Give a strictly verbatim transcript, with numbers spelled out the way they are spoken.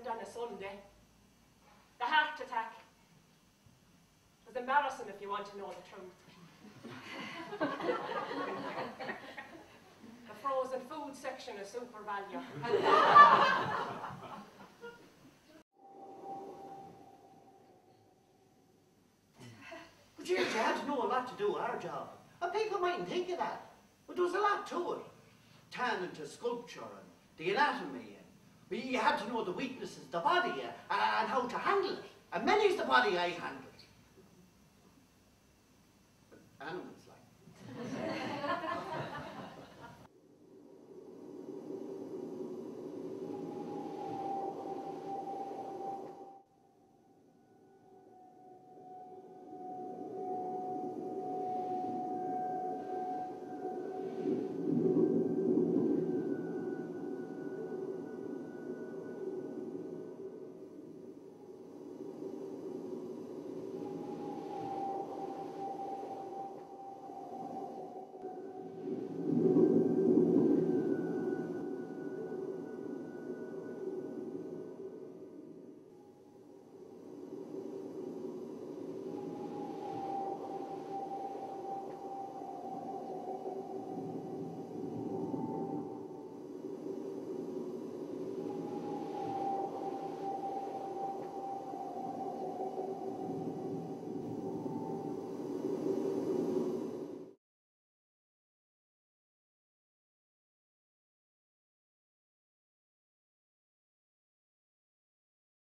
on a Sunday. The heart attack. It was embarrassing if you want to know the truth. The frozen food section is super value. But you had to know a lot to do our job. And people mightn't think of that. But there was a lot to it. Turning to sculpture and the anatomy. And you had to know the weaknesses, the body, uh, and how to handle it. And many's the body I handle.